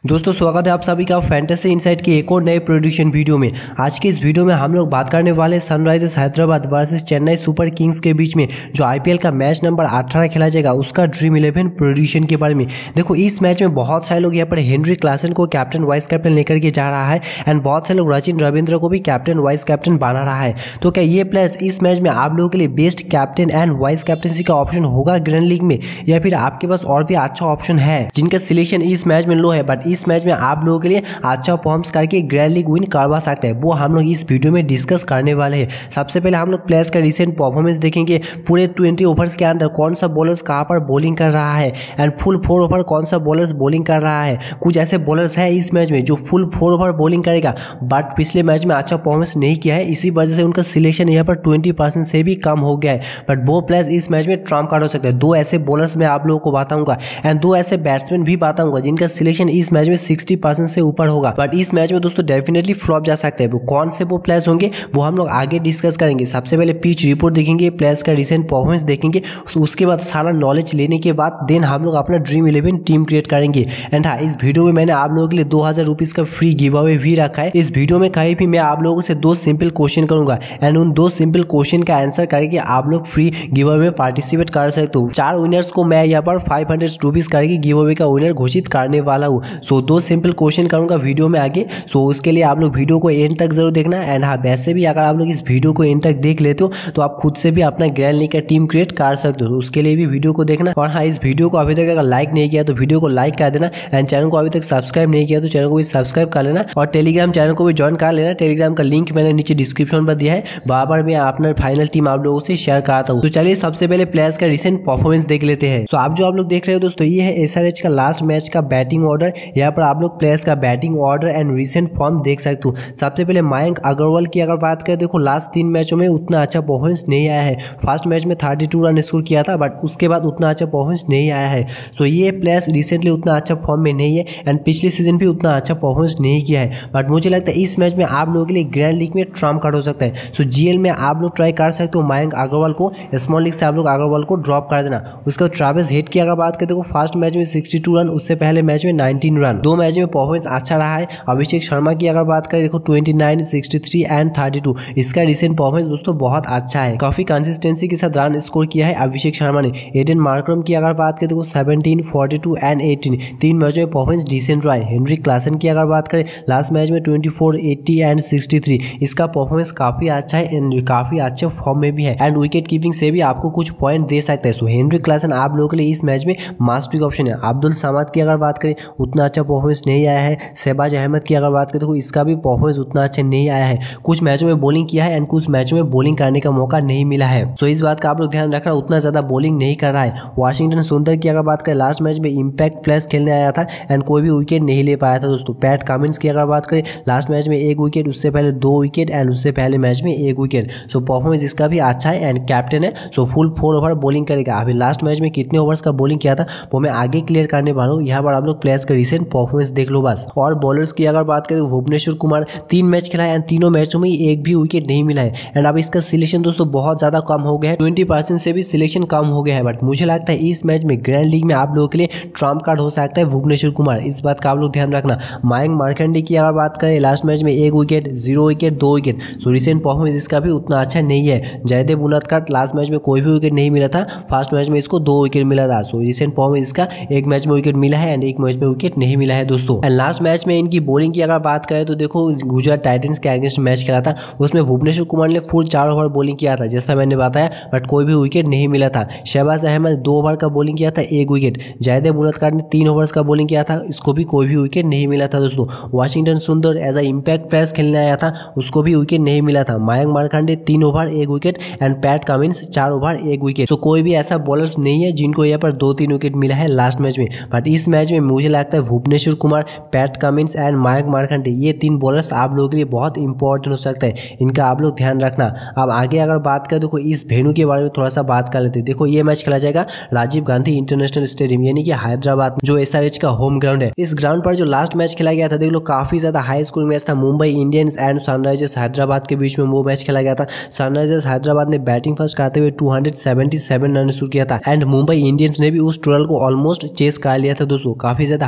दोस्तों स्वागत है आप सभी का फैंटेसी इनसाइट की एक और नए प्रोडिक्शन वीडियो में। आज की इस वीडियो में हम लोग बात करने वाले Sunrisers Hyderabad versus Chennai Super Kings के बीच में जो आईपीएल का मैच नंबर 18 खेला जाएगा उसका ड्रीम 11 प्रोडिक्शन के बारे में। देखो इस मैच में बहुत सारे लोग यहाँ पर हेनरी क्लासन को कैप्टन वाइस कैप्टन लेकर के जा रहा है एंड बहुत सारे लोग सचिन रविंद्र को भी कैप्टन वाइस कैप्टन बना रहा है। तो क्या ये प्लेयर्स इस मैच में आप लोगों के लिए best captain and vice captaincy का ऑप्शन होगा ग्रैंड लीग में, या फिर आपके पास और भी अच्छा ऑप्शन है जिनका सिलेक्शन इस मैच में लो है बट इस मैच में आप लोगों के लिए अच्छा परफॉर्मेंस करके ग्रैंड लीग विन करवा सकते हैं, वो हम लोग इस वीडियो में डिस्कस करने वाले हैं। सबसे पहले हम लोग प्लेयर्स का रिसेंट परफॉर्मेंस देखेंगे, पूरे 20 ओवर्स के अंदर कौन सा बॉलर्स कहां पर बॉलिंग कर रहा है एंड फुल 4 ओवर कौन सा बॉलर्स बॉलिंग कर रहा है। कुछ ऐसे बॉलर्स है इस मैच में जो फुल 4 ओवर बॉलिंग करेगा बट पिछले मैच में अच्छा परफॉर्मेंस नहीं किया है, इसी वजह से उनका सिलेक्शन यहाँ पर 20% से भी कम हो गया है। बट वो प्लेयर्स इस मैच में ट्रम्प कार्ड हो सकते हैं। 2 ऐसे बॉलर्स मैं आप लोगों को बताऊंगा एंड 2 ऐसे बैट्समैन भी बताऊंगा जिनका सिलेक्शन इस मैच में 60% से ऊपर होगा बट इस मैच में दोस्तों डेफिनेटली फ्लॉप जा सकते हैं। वो कौन से वो प्लेयर्स होंगे वो हम लोग आगे डिस्कस करेंगे। सबसे पहले पिच रिपोर्ट देखेंगे, प्लेयर्स का रिसेंट परफॉर्मेंस देखेंगे, उसके बाद सारा नॉलेज लेने के बाद देन हम लोग अपना ड्रीम 11 टीम क्रिएट करेंगे। एंड हाँ, इस वीडियो में मैंने आप लोगों के लिए 2000 रुपीज का फ्री गिव अवे भी रखा है। इस वीडियो में कहीं भी मैं आप लोगों से 2 सिंपल क्वेश्चन करूंगा एंड उन 2 सिंपल क्वेश्चन का आंसर करके आप लोग फ्री गिव अवे में पार्टिसिपेट कर सकते हो। 4 विनर्स को मैं यहाँ पर 500 रुपीज करके गिव अवे का विनर घोषित करने वाला हूँ। सो 2 सिंपल क्वेश्चन करूंगा वीडियो में आगे। सो उसके लिए आप लोग वीडियो को एंड तक जरूर देखना एंड हाँ, वैसे भी अगर आप लोग इस वीडियो को एंड तक देख लेते हो तो आप खुद से भी अपना ग्रैंड लीग का टीम क्रिएट कर सकते हो। उसके लिए भी वीडियो को देखना। और हाँ, इस वीडियो को अभी तक अगर लाइक नहीं किया तो वीडियो को लाइक कर देना एंड चैनल को अभी तक सब्सक्राइब नहीं किया तो चैनल को भी सब्सक्राइब कर लेना और टेलीग्राम चैनल को भी ज्वाइन कर लेना। टेलीग्राम का लिंक मैंने नीचे डिस्क्रिप्शन पर दिया है, वहां पर मैं अपना फाइनल टीम आप लोगों से शेयर करता हूँ। तो चलिए सबसे पहले प्लेयर्स का रिसेंट परफॉर्मेंस देख लेते हैं। तो आप जो आप लोग देख रहे हो दोस्तों, ये है एसआरएच का लास्ट मैच का बैटिंग ऑर्डर। यहाँ पर आप लोग प्लेयर्स का batting order and recent form देख सकते हो। सबसे पहले मयंक अग्रवाल की अगर बात करें, देखो लास्ट 3 मैचों में उतना अच्छा परफॉर्मेंस नहीं आया है। फर्स्ट मैच में 32 रन स्कोर किया था बट उसके बाद उतना अच्छा परफॉर्मेंस नहीं आया है। सो ये प्लेयर्स रिसेंटली उतना अच्छा फॉर्म में नहीं है एंड पिछले सीजन भी उतना अच्छा परफॉर्मेंस नहीं किया है। बट मुझे लगता है इस मैच में आप लोगों के लिए ग्रैंड लीग में ट्रम्प कार्ड हो सकता है। सो जीएल में आप लोग ट्राई कर सकते हो मयंक अग्रवाल को, स्मॉल लीग से आप लोग अग्रवाल को ड्रॉप कर देना। उसका ट्रेविस हेड की अगर बात करें, देखो फर्स्ट मैच में 62 रन, उससे पहले मैच में 19 रन, 2 मैच में परफॉर्मेंस अच्छा रहा है। अभिषेक शर्मा की अगर बात करें, देखो 29, 63 एंड 32, इसका रिसेंट परफॉर्मेंस दोस्तों बहुत अच्छा है। काफी कंसिस्टेंसी के साथ रन स्कोर किया है अभिषेक शर्मा ने। एडन मार्करम की अगर बात करें, देखो 17, 42 एंड 18, 3 मैच में परफॉर्मेंस डिसेंट रहा है। हेनरी क्लासन की अगर बात करें, लास्ट मैच में 24, 80 एंड 63, इसका परफॉर्मेंस काफी अच्छा है एंड काफी अच्छे फॉर्म में भी है एंड विकेट कीपिंग से भी आपको कुछ पॉइंट दे सकता है। सो हेनरी क्लासन आप लोगों के लिए इस मैच में मस्ट पिक ऑप्शन है। अब्दुल समाद की अगर बात करें, उतना अच्छा परफॉर्मेंस नहीं आया है। शहबाज अहमद की अगर बात करें, देखो इसका भी परफॉर्मेंस उतना अच्छा नहीं आया है। कुछ मैचों में बॉलिंग किया है एंड कुछ मैचों में बॉलिंग करने का मौका नहीं मिला है। सो इस बात का आप लोग ध्यान रखना, उतना ज्यादा बॉलिंग नहीं कर रहा है। वाशिंगटन सुंदर की अगर बात करें, लास्ट मैच में इंपैक्ट प्लेयर्स खेलने आया था एंड कोई भी विकेट नहीं ले पाया था दोस्तों। पैट कमिंस की अगर बात करें, लास्ट मैच में 1 विकेट, उससे पहले 2 विकेट एंड उससे पहले मैच में 1 विकेट। सो परफॉर्मेंस इसका भी अच्छा है एंड कैप्टन है। सो फुल 4 ओवर बॉलिंग करेगा। अभी लास्ट मैच में कितने ओवर्स का बॉलिंग किया था वो मैं आगे क्लियर करने वाला हूँ। यहाँ पर आप लोग प्लेयर्स का रिसेंट परफॉर्मेंस देख लो बस। और बॉलर्स की अगर बात करें, भुवनेश्वर कुमार 3 मैच खेला है एंड तीनों मैचों में 1 भी विकेट नहीं मिला है एंड अब इसका सिलेक्शन दोस्तों बहुत ज्यादा कम हो गया है। 20% से भी सिलेक्शन कम हो गया है। बट मुझे लगता है इस मैच में ग्रैंड लीग में आप लोगों के लिए ट्रम्प कार्ड हो सकता है भुवनेश्वर कुमार। इस बात का आप लोग ध्यान रखना। मयंक मार्कंडे की अगर बात करें, लास्ट मैच में 1 wicket, 0 wicket, 2 wicket. So recent performance इसका भी उतना अच्छा नहीं है। जयदेव उनादकट लास्ट मैच में कोई भी विकेट नहीं मिला था, फर्स्ट मैच में इसको 2 विकेट मिला था। सो रिसेंट परफॉर्मेंस इसका 1 मैच में विकेट मिला है एंड 1 मैच में विकेट नहीं मिला है दोस्तों। एंड लास्ट मैच में इनकी बॉलिंग की अगर बात करें तो देखो गुजरात टाइटंस के अगेंस्ट मैच खेला था, उसमें भुवनेश्वर कुमार ने फुल 4 ओवर बॉलिंग किया था जैसा मैंने बताया, बट कोई भी विकेट नहीं मिला था। शहबाज अहमद 2 ओवर का बॉलिंग किया था, 1 विकेट। जयदेव उनादकट ने 3 ओवर्स का बॉलिंग किया था, इसको भी कोई भी विकेट नहीं मिला था दोस्तों। वाशिंगटन सुंदर एज अ इंपैक्ट प्लेयर्स खेलने आया था, उसको भी विकेट नहीं मिला था। Mayank Markande 3 over 1 wicket and Pat Cummins 4 over 1 wicket. तो कोई भी ऐसा बॉलर्स नहीं है जिनको यहाँ पर 2-3 विकेट मिला है लास्ट मैच में। बट इस मैच में मुझे लगता है Bhuvneshwar Kumar, Pat Cummins and Mayank Markande, ये 3 बॉलर्स आप लोगों के लिए बहुत इंपॉर्टेंट हो सकता है। इनका आप लोग ध्यान रखना। अब आगे अगर बात करें, देखो इस वेन्यू के बारे में थोड़ा सा बात कर लेते हैं। देखो ये मैच खेला जाएगा राजीव गांधी इंटरनेशनल स्टेडियम यानी कि हैदराबाद, जो एसआरएच का होम ग्राउंड है। इस ग्राउंड पर जो लास्ट मैच खेला गया था, देख लो काफी ज्यादा हाई स्कोरिंग मैच था। Mumbai Indians and Sunrisers Hyderabad के बीच में वो मैच खेला गया था। सनराइजर्स हैदराबाद ने बैटिंग फर्स्ट करते हुए 277 रन स्कोर किया था एंड मुंबई इंडियंस ने भी उस टोटल को ऑलमोस्ट चेस कर लिया था दोस्तों। काफी ज्यादा हाई स्कोर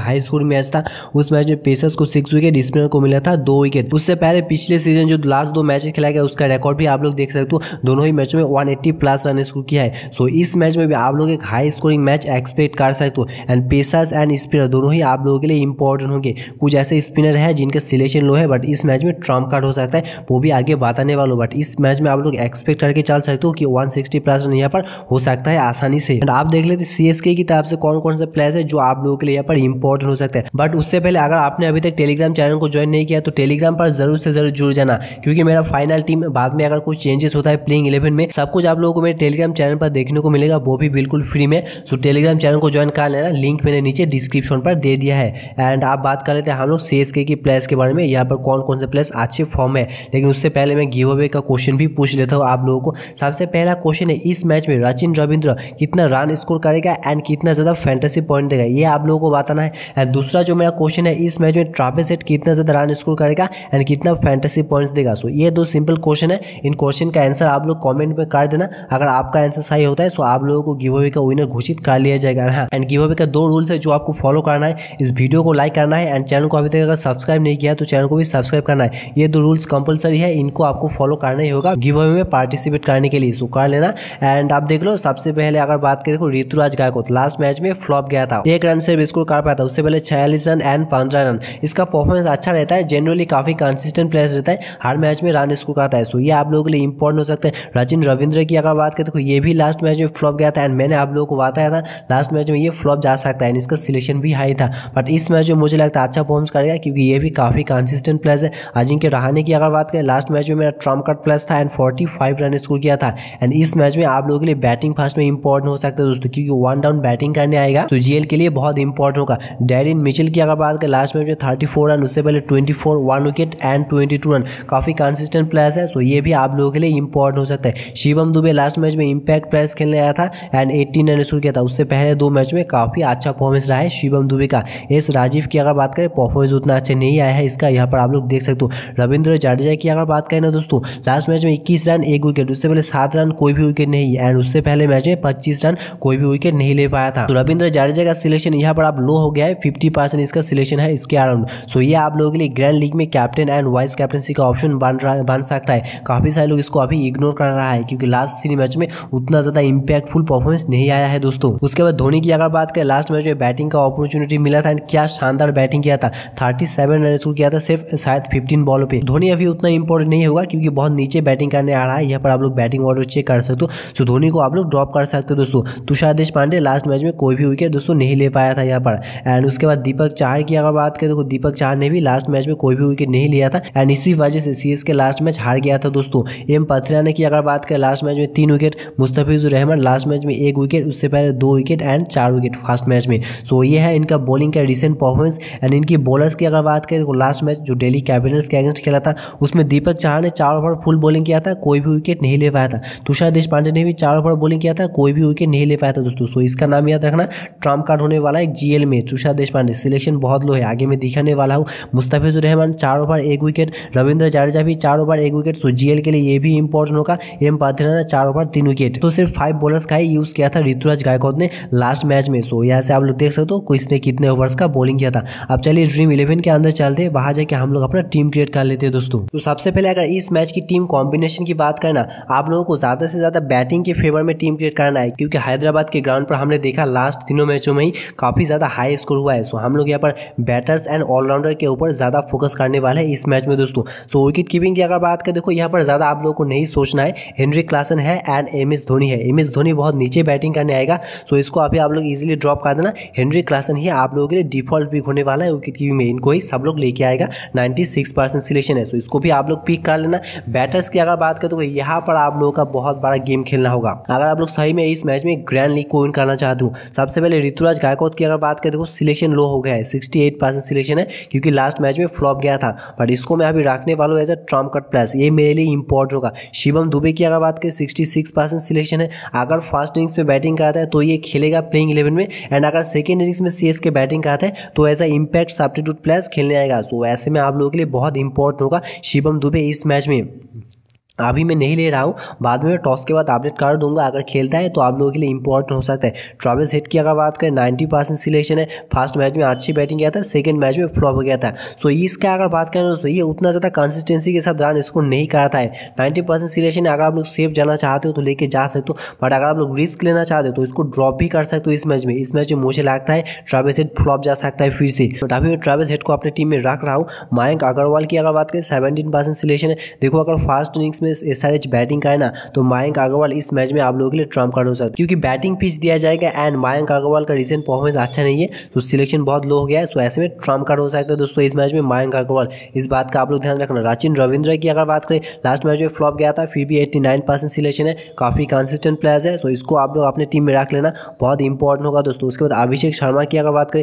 मैच था, उस मैच में पेसर्स को 6 विकेट, स्पिनर को मिला था 2 विकेट। उससे पहले पिछले सीजन जो लास्ट 2 मैचेस खेला गया उसका रिकॉर्ड भी आप लोग देख सकते हो, दोनों ही मैचों में 180 प्लस रन स्कोर किया है। सो इस मैच में भी आप लोग एक हाई स्कोरिंग मैच एक्सपेक्ट कर सकते हो। एंड पेसर्स एंड स्पिनर दोनों ही आप लोगों के लिए इंपॉर्टेंट होंगे। कुछ ऐसे स्पिनर है जिनका सिलेक्शन लो है, बट इस मैच में ट्रम्प कार्ड हो सकता है, वो भी आगे बताने वाला हूं। बट इस मैच में आप लोग एक्सपेक्ट करके चल सकते हो कि 160 प्लस रन यहाँ पर हो सकता है आसानी से। एंड आप देख लेते सीएसके की तरफ से कौन कौन से प्लेयर्स है जो आप लोगों के लिए यहाँ पर इंपॉर्टेंट हो सकता है। बट उससे पहले अगर आपने अभी तक टेलीग्राम चैनल को ज्वाइन नहीं किया तो टेलीग्राम पर जरूर से जरूर जुड़ जाना, क्योंकि मेरा फाइनल टीम बाद में अगर कुछ चेंजेस होता है प्लेइंग 11 में, सब कुछ आप लोगों को मेरे टेलीग्राम चैनल पर देखने को मिलेगा, वो भी बिल्कुल फ्री में। सो टेलीग्राम चैनल को ज्वाइन कर लेना, लिंक मैंने नीचे डिस्क्रिप्शन पर दे दिया है। एंड आप बात कर लेते हैं हम लोग सीएसके की प्लेयर्स के बारे में, यहाँ पर कौन कौन से प्लेयर्स अच्छे फॉर्म है। लेकिन उससे पहले मैं गिव अवे का क्वेश्चन भी पूछ लेता हूँ आप लोगों को। सबसे पहला क्वेश्चन है, इस मैच में सचिन रविंद्र कितना रन स्कोर करेगा एंड कितना ज्यादा फैंटेसी पॉइंट देगा, ये आप लोगों को बताना है। एंड दूसरा जो मेरा क्वेश्चन है, इस मैच में ट्रेविस हेड कितना ज्यादा रन स्कोर करेगा एंड कितना फैंटेसी पॉइंट्स देगा। सो ये 2 सिंपल क्वेश्चन है, इन क्वेश्चन का आंसर आप लोग कमेंट में कर देना। अगर आपका आंसर सही होता है तो आप लोगों को गिव अवे का विनर घोषित कर लिया जाएगा। हाँ, एंड गिव अवे का 2 रूल्स है जो आपको फॉलो करना है। इस वीडियो को लाइक करना है एंड चैनल को अभी तक अगर सब्सक्राइब नहीं किया तो चैनल को भी सब्सक्राइब करना है। ये 2 रूल्स कंपलसरी है, इनको आपको फॉलो करना ही होगा गिव अवे में पार्टिसिपेट करने के लिए। सो कर लेना। एंड आप देख लो, सबसे पहले अगर बात करें देखो ऋतुराज गायकवाड लास्ट मैच में फ्लॉप गया था, 1 रन से स्कोर कर पाया था। उससे पहले 46 रन एंड 15 रन। इसका परफॉर्मेंस अच्छा रहता है, जनरली काफी कंसिस्टेंट प्लेयर रहता है, हर मैच में रन स्कोर करता है। सो ये आप लोगों के लिए इंपॉर्टेंट हो सकता है। सचिन रविंद्र की अगर बात करें देखो ये भी लास्ट मैच में फ्लॉप गया था, एंड मैंने आप लोगों को बताया था लास्ट मैच में ये फ्लॉप जा सकता है, इसका सिलेक्शन भी हाई था। बट इस मैच में मुझे लगता है अच्छा परफॉर्मेंस करेगा, क्योंकि ये भी काफी कंसिस्टेंट प्लेयर है। अजिंक्य रहाणे की अगर बात करें, लास्ट मैच में मेरा ट्रम्प कार्ड प्लेस था एंड 45 रन स्कोर किया था। एंड इस मैच में आप लोगों के लिए बैटिंग फर्स्ट में इंपॉर्टेंट हो सकता है दोस्तों, क्योंकि 1 डाउन बैटिंग करने आएगा तो जीएल के लिए बहुत इंपॉर्टेंट होगा। डेरिन मिचेल की अगर बात करें, लास्ट मैच में 34 रन, उससे पहले 24, 1 विकेट एंड 22 रन, काफी कंसिस्टेंट प्लेयर्स है। सो ये भी आप लोगों के लिए इंपॉर्टेंट हो सकता है। शिवम दुबे लास्ट मैच में इंपैक्ट प्लेयर्स खेलने आया था एंड 18 रन स्कोर किया था। उससे पहले 2 मैच में काफी अच्छा परफॉर्मेंस रहा है शिवम दुबे का। एस राजीव की अगर बात करें, परफॉर्मेंस उतना अच्छा नहीं आया है इसका, यहाँ पर आप लोग देख सकते हो। रविंद्र जडेजा की अगर बात करें ना दोस्तों, लास्ट मैच में 21 रन 1 विकेट, उससे पहले 7 रन कोई भी विकेट नहीं, एंड उससे पहले मैच में 25 रन कोई भी विकेट नहीं ले पाया था। तो रविंद्र जडेजा का सिलेक्शन यहाँ पर आप लो हो गया है, 50% इसका सिलेक्शन है इसके अराउंड। सो ये आप लोगों के लिए ग्रैंड लीग में कैप्टन एंड वाइस कैप्टनसी का ऑप्शन बन सकता है। काफी सारे लोग इसको अभी इग्नोर कर रहा है, क्योंकि लास्ट 3 मैच में उतना ज्यादा इंपैक्टफुल परफॉर्मेंस नहीं आया है दोस्तों। उसके बाद धोनी की अगर बात करें, लास्ट मैच में बैटिंग का अपॉर्चुनिटी मिला था एंड क्या शानदार बैटिंग किया था, 37 रन स्कोर किया था सिर्फ शायद 15 बॉलों पे। धोनी अभी उतना इंपॉर्टेंट नहीं होगा, क्योंकि बहुत नीचे बैटिंग करने आ रहा है। यहाँ पर आप लोग बैटिंग ऑर्डर चेक कर सकते हो। सो धोनी को आप लोग ड्रॉप कर सकते हो दोस्तों। तुषार देशपांडे लास्ट मैच में कोई भी विकेट दोस्तों नहीं ले पाया था यहाँ पर। एंड उसके बाद दीपक चाहर की अगर बात करें तो दीपक चाहर ने भी लास्ट मैच में कोई भी विकेट नहीं लिया था, एंड इसी वजह से सीएसके लास्ट मैच हार गया था दोस्तों। एम पथरियाना की अगर बात करें, लास्ट मैच में 3 wicket, Mustafizur Rahman last match में 1 विकेट, उससे पहले 2 wicket and 4 wicket first match में। सो ये है इनका बॉलिंग का रिसेंट परफॉर्मेंस। एंड इनकी बॉलर्स की अगर बात करें तो लास्ट मैच जो दिल्ली कैपिटल्स के अगेंस्ट खेला था, उसमें दीपक चाहर ने 4 ओवर फुल बॉलिंग किया था, कोई भी विकेट नहीं ले पाया था। तुषार देशपांडे ने भी 4 ओवर बॉलिंग किया था, कोई भी विकेट नहीं ले पाया था दोस्तों। सो इसका नाम याद रखना, ट्रम्प कार्ड होने वाला है जीएल में। तुषार देशपांडे सिलेक्शन बहुत लो है, आगे में दिखाने वाला हूँ। मुस्तफिजुर रहमान 4 ओवर 1 विकेट, रविंद्र जडेजा भी 4 ओवर 1 विकेट। सो जीएल के लिए ये भी इंपॉर्टेंट होगा। M Pathirana 4 over 3 wicket. तो सिर्फ 5 बॉलर्स का ही यूज किया था ऋतुराज गायकवाड ने लास्ट मैच में। सो यहाँ से आप लोग देख सकते हो किसने कितने ओवर्स का बॉलिंग किया था। अब चलिए ड्रीम 11 के अंदर चलते हैं, वहां जाके हम लोग अपना टीम क्रिएट कर लेते हैं दोस्तों। तो सबसे पहले अगर इस मैच की टीम कॉम्बिनेशन की बात करना, आप लोगों को ज्यादा से ज्यादा बैटिंग के फेवर में टीम क्रिएट करना है, क्योंकि हैदराबाद के ग्राउंड पर हमने देखा लास्ट 3 मैचों में ही काफी ज्यादा हाई स्कोर हुआ है। सो हम लोग यहाँ पर बैटर्स एंड ऑलराउंडर के ऊपर ज्यादा फोकस करने वाले हैं इस मैच में दोस्तों। सो विकेट कीपिंग की अगर बात करें, देखो यहाँ पर ज्यादा आप लोगों को नहीं सोचना है। हेनरिक क्लासन है एंड एमएस धोनी है। एमएस धोनी बहुत नीचे बैटिंग करने आएगा, सो इसको अभी आप लोग इजीली ड्रॉप कर देना। हेनरिक क्लासन ही आप लोगों के लिए डिफॉल्ट पिक होने वाला है विकेट कीपिंग में, इनको ही सब लोग लेके आएगा। 96% सिलेक्शन है, सो इसको भी आप लोग पिक कर लेना। बैटर्स की अगर बात करें तो यहाँ पर आप लोगों का बहुत बड़ा गेम खेलना होगा अगर आप लोग सही में इस मैच में ग्रैंड लीग को विन करना चाहते हो। सबसे पहले ऋतुराज गायकवाड की अगर बात करें तो सिलेक्शन लो हो गया है, 68% सिलेक्शन है, क्योंकि लास्ट मैच में फ्लॉप गया था। बट इसको मैं अभी रखने वाला हूँ as a trump card place, ये मेरे लिए इंपॉर्टेंट होगा। शिवम दुबे की अगर बात करें 66% सिलेक्शन है। अगर फर्स्ट इनिंग्स में बैटिंग कराता है तो ये खेलेगा प्लेइंग 11 में, एंड अगर सेकेंड इनिंग्स में सीएसके बैटिंग कराता है तो as a impact substitute players खेलने आएगा। सो ऐसे में आप लोगों के लिए बहुत इंपॉर्टेंट होगा शिवम दुबे इस मैच में। अभी मैं नहीं ले रहा हूँ, बाद में टॉस के बाद अपडेट कर दूंगा। अगर खेलता है तो आप लोगों के लिए इंपॉर्टेंट हो सकता है। ट्रेविस हेड की अगर बात करें 90% सिलेक्शन है। फर्स्ट मैच में अच्छी बैटिंग किया था, सेकंड मैच में फ्लॉप हो गया था। सो इसका अगर बात करें तो ये उतना ज़्यादा कंसिस्टेंसी के साथ रन स्कोर नहीं करता है। 90% सिलेक्शन है। अगर आप लोग सेफ जाना चाहते हो तो लेके जा सकते हो, बट अगर आप लोग रिस्क लेना चाहते हो तो इसको ड्रॉप भी कर सकते हो इस मैच में। इस मैच में मुझे लगता है ट्रेविस हेड फ्लॉप जा सकता है फिर से, बट अभी मैं ट्रेविस हेड को अपने टीम में रख रहा हूँ। मयंक अग्रवाल की अगर बात करें 17% सिलेक्शन है। देखो अगर फर्स्ट इनिंग्स में SRH बैटिंग करे ना तो मयंक अग्रवाल इस मैच में आप लोगों के लिए ट्रम्प कार्ड हो सकता है, क्योंकि बैटिंग पिच दिया जाएगा एंड मयंक अग्रवाल का रिसेंट परफॉर्मेंस अच्छा नहीं है, तो सिलेक्शन बहुत लो हो गया है। सो ऐसे में ट्रम्प कार्ड हो सकता है दोस्तों इस मैच में मयंक अग्रवाल। इस बात का आप लोग ध्यान रखना। रचिन रविंद्र की अगर बात करें लास्ट मैच में फ्लॉप गया था, फिर भी 89% सिलेक्शन है। काफी कंसिस्टेंट प्लेयर है, सो इसको आप लोग अपने टीम में रख लेना, बहुत इंपॉर्टेंट होगा दोस्तों। उसके बाद अभिषेक शर्मा की अगर बात करें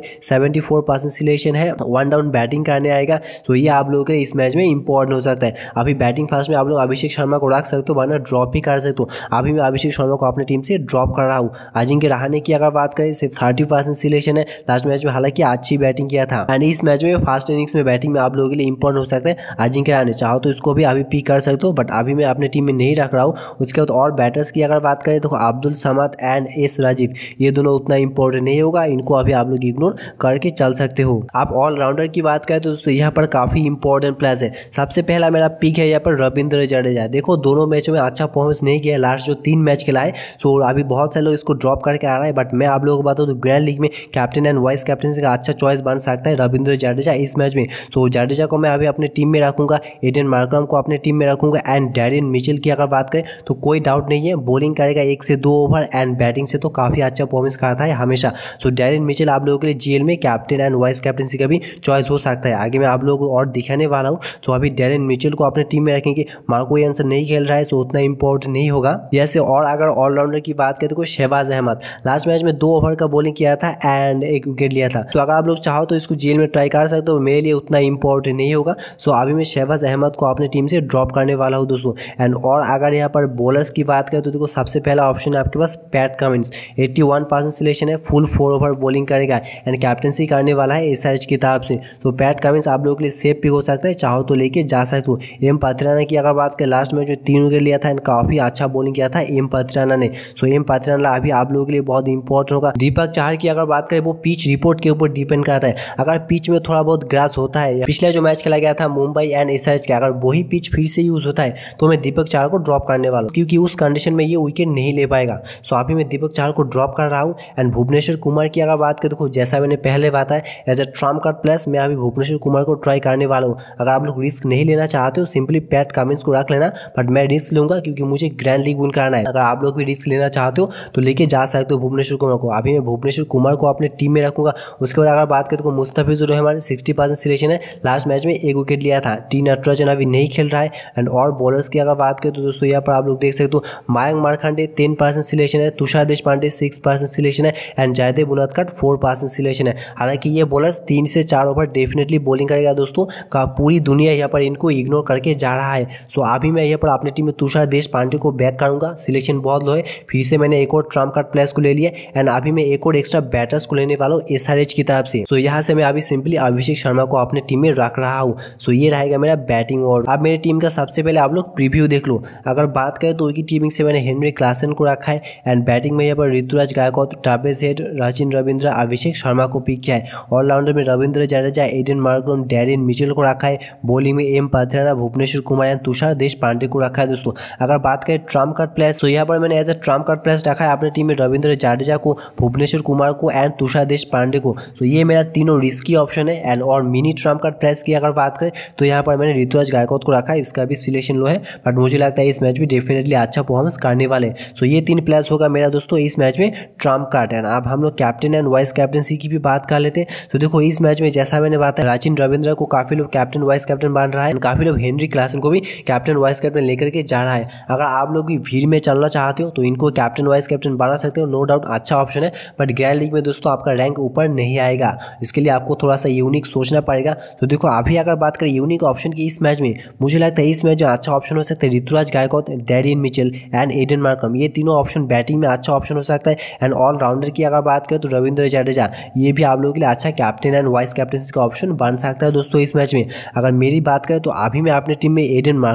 74% सिलेक्शन है, 1 डाउन बैटिंग करने आएगा, तो ये आप लोगों के इस मैच में इंपॉर्टेंट हो सकता है। अभी बैटिंग फर्स्ट में आप लोग अभिषेक शर्मा को रख सकते हो, वरना ड्रॉप भी कर सकते हो। अभी मैं अभिषेक शर्मा को अपनी टीम से ड्रॉप कर रहा हूँ। अजिंक्य रहाणे की अगर बात करें सिर्फ 30% सिलेक्शन है। लास्ट मैच में हालांकि अच्छी बैटिंग किया था एंड इस मैच में फर्स्ट इनिंग्स में बैटिंग में आप लोगों के लिए इंपॉर्टेंट हो सकता है अजिंक्य रहाणे। चाहो तो इसको भी अभी पिक कर सकते हो, बट अभी मैं अपने टीम में नहीं रख रहा हूँ। उसके बाद और बैटर्स की अगर बात करें तो अब्दुल समद एंड एस राजीव, ये दोनों उतना इंपॉर्टेंट नहीं होगा, इनको अभी आप लोग इग्नोर करके चल सकते हो। आप ऑलराउंडर की बात करें तो यहाँ पर काफी इंपॉर्टेंट प्लेयर्स है। सबसे पहला मेरा पिक है यहाँ पर रविंद्र जडेजा। देखो दोनों मैचों में अच्छा परफॉर्मेंस नहीं किया, लास्ट जो 3 मैच खेला है। सो अभी बहुत सारे लोग इसको ड्रॉप करके आ रहा है, बट मैं आप लोगों को बताऊं तो ग्रैंड लीग में कैप्टन एंड वाइस कैप्टन का अच्छा चॉइस बन सकता है रविंद्र जडेजा इस मैच में। सो जडेजा को मैं अभी अपने टीम में रखूंगा, एडन मार्करम को अपने टीम में रखूंगा एंड डैरेन मिचेल की अगर बात करें तो कोई डाउट नहीं है, बॉलिंग करेगा 1 से 2 ओवर एंड बैटिंग से तो काफी अच्छा परफॉर्मेंस करता है हमेशा। सो डैरेन मिचेल आप लोगों के लिए जीएल में कैप्टन एंड वाइस कैप्टनसी का भी चॉइस हो सकता है। आगे मैं आप लोगों को और दिखाने वाला हूँ। तो अभी डैरेन मिचेल को अपने टीम में रखेंगे। मार्को यान्सन नहीं खेल रहा है, सो उतना इंपॉर्टेंट नहीं होगा जैसे। और अगर ऑलराउंडर की बात करें तो शहबाज अहमद लास्ट मैच में 2 ओवर का बॉलिंग किया था एंड 1 विकेट लिया था। तो अगर आप लोग चाहो तो इसको जेल में ट्राई कर सकते हो, मेरे लिए उतना इंपॉर्टेंट नहीं होगा। सो अभी मैं शहबाज अहमद को अपनी टीम से ड्रॉप करने वाला हूँ दोस्तों। एंड और अगर यहाँ पर बॉलर्स की बात करें तो देखो सबसे पहला ऑप्शन है आपके पास पैट कमिंस। 81% सिलेक्शन है, फुल 4 ओवर बॉलिंग करेगा एंड कैप्टनसी करने वाला है SRH की तरफ से। तो पैट कमिंस आप लोगों के लिए सेफ भी हो सकता है, चाहो तो लेके जा सकते हो। एम पथिराना की अगर बात करें लास्ट मैच में 3 विकेट लिया था एंड काफी अच्छा बॉलिंग किया था एम पथिराना ने। सो एम पथिराना अभी आप लोगों के लिए बहुत इंपॉर्टेंट होगा। दीपक चाहर की अगर बात करें वो पिच रिपोर्ट के ऊपर डिपेंड करता है। अगर पिच में थोड़ा बहुत ग्रास होता है, पिछला जो मैच खेला गया था मुंबई एंड SRH का, अगर वही पिच फिर से यूज होता है तो मैं दीपक चाहर को ड्रॉप करने वाला हूँ, क्योंकि उस कंडीशन में ये विकेट नहीं ले पाएगा। सो अभी मैं दीपक चाहर को ड्रॉप कर रहा हूँ। एंड भुवनेश्वर कुमार की अगर बात करें देखो जैसा मैंने पहले बताया as a trump card place मैं अभी भुवनेश्वर कुमार को ट्राई करने वाला हूँ। अगर आप लोग रिस्क नहीं लेना चाहते हो सिंपली पैट कमिंस को रख लेना, बट मैं रिस्क लूंगा क्योंकि मुझे ग्रैंड लीग विन करना है। अगर आप लोग भी रिस्क लेना चाहते हो तो लेके जा सकते हो भुवनेश्वर कुमार को। अभी मैं भुवनेश्वर कुमार को अपने टीम में रखूंगा। उसके बाद अगर बात करें तो मुस्तफिजुर रहमान 60% सिलेक्शन है, लास्ट मैच में 1 विकेट लिया था। टी नटराजन अभी नहीं खेल रहा है। एंड और बॉलर्स की अगर बात करें तो दोस्तों यहाँ पर आप लोग देख सकते हो मयंक मारखंडे 10% सिलेक्शन है, तुषार देशपांडे 6% सिलेक्शन है एंड जयदेव उनादकट 4% सिलेक्शन है। हालांकि ये बॉलर्स 3 से 4 ओवर डेफिनेटली बॉलिंग करेगा दोस्तों, का पूरी दुनिया यहाँ पर इनको इग्नोर करके जा रहा है। सो अभी मैं यहाँ पर अपनी टीम में तुषार देशपांडे को बैक करूंगा। सिलेक्शन बहुत लो है, फिर से मैंने एक और ट्रम्प कार्ड प्लेयर्स को ले लिया एंड अभी मैं एक और एक्स्ट्रा बैटर्स को लेने वाला हूँ SRH की तरफ से। सो यहाँ से मैं अभी सिंपली अभिषेक शर्मा को अपने टीम में रख रहा हूँ। सो ये रहेगा मेरा बैटिंग ऑर्डर। अब मेरी टीम का सबसे पहले आप लोग प्रीव्यू देख लो। अगर बात करें तो उनकी टीमिंग से मैंने हेनरी क्लासन को रखा है एंड बैटिंग में यहाँ पर ऋतुराज गायकवाड़, ट्रेविस हेड, रचिन रविंद्र, अभिषेक शर्मा को पिक किया है। ऑलराउंडर में Ravindra Jadeja, Aiden Markram, Daryl Mitchell को रखा है। बॉलिंग में एम पथिराना, भुवनेश्वर कुमार एंड तुषार देशपांडे को रखा है दोस्तों। अगर बात करें ट्रम्प कार्ड प्लेयर्स तो यहाँ पर मैंने as a trump card players रखा है अपनी टीम में रविंद्र जडेजा को, भुवनेश्वर कुमार को एंड तुषार देशपांडे को। तो ये मेरा तीनों रिस्की ऑप्शन है। एंड और मिनी ट्रम्प कार्ड प्लेयर्स की अगर बात करें तो यहाँ पर मैंने ऋतुराज गायकवाड़ को रखा है, इसका भी सिलेक्शन लो है, बट मुझे लगता है इस मैच में डेफिनेटली अच्छा परफॉर्मेंस करने वाले। सो ये 3 प्लेयर्स होगा मेरा दोस्तों इस मैच में ट्रम्प कार्ड। एंड अब हम लोग कैप्टन एंड वाइस कैप्टनसी की भी बात कर लेते हैं। तो देखो इस मैच में जैसा मैंने बताया रचिन रविंद्र को काफी लोग कैप्टन वाइस कैप्टन बन रहा है, काफी लोग हेनरी क्लासन को भी कैप्टन वाइस कैप्टन लेकर के जा रहा है। अगर आप लोग भी भीड़ में चलना चाहते हो तो इनको कैप्टन वाइस कैप्टन बना सकते हो, नो डाउट अच्छा ऑप्शन है। बट ग्रैंड लीग में दोस्तों आपका रैंक ऊपर नहीं आएगा, इसके लिए आपको थोड़ा सा यूनिक सोचना पड़ेगा। तो देखो अभी अगर बात करें यूनिक ऑप्शन की इस मैच में, मुझे लगता है इस मैच में अच्छा ऑप्शन हो सकता है Ruturaj Gaikwad, Daryl Mitchell and Aiden Markram. ये तीनों ऑप्शन बैटिंग में अच्छा ऑप्शन हो सकता है। एंड ऑलराउंडर की अगर बात करें तो रविंद्र जडेजा, ये भी आप लोगों के लिए अच्छा कैप्टन एंड वाइस कैप्टन का ऑप्शन बन सकता है दोस्तों इस मैच में। अगर मेरी बात करें तो अभी मैं अपनी टीम में एडन मार्करम को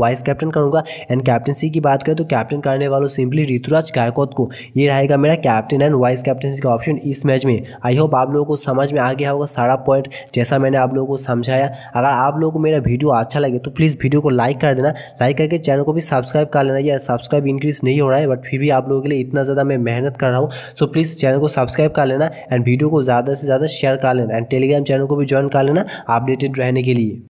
वाइस कैप्टन करूँगा। एंड कैप्टनसी की बात करें तो कैप्टन करने वालों सिंपली ऋतुराज गायकवाड को। ये रहेगा मेरा कैप्टन एंड वाइस कैप्टनसी का ऑप्शन इस मैच में। आई होप आप लोगों को समझ में आ गया होगा सारा पॉइंट जैसा मैंने आप लोगों को समझाया। अगर आप लोगों को मेरा वीडियो अच्छा लगे तो प्लीज़ वीडियो को लाइक कर देना, लाइक करके चैनल को भी सब्सक्राइब कर लेना। यार सब्सक्राइब इंक्रीज नहीं हो रहा है, बट फिर भी आप लोगों के लिए इतना ज़्यादा मैं मेहनत कर रहा हूँ। सो प्लीज़ चैनल को सब्सक्राइब कर लेना एंड वीडियो को ज़्यादा से ज़्यादा शेयर कर लेना एंड टेलीग्राम चैनल को भी ज्वाइन कर लेना अपडेटेड रहने के लिए।